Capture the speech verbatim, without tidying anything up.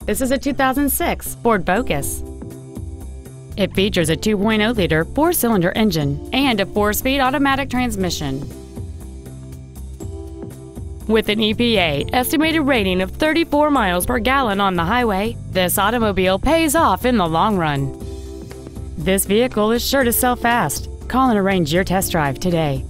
This is a two thousand six Ford Focus. It features a two point oh liter four-cylinder engine and a four-speed automatic transmission. With an E P A estimated rating of thirty-four miles per gallon on the highway, this automobile pays off in the long run. This vehicle is sure to sell fast. Call and arrange your test drive today.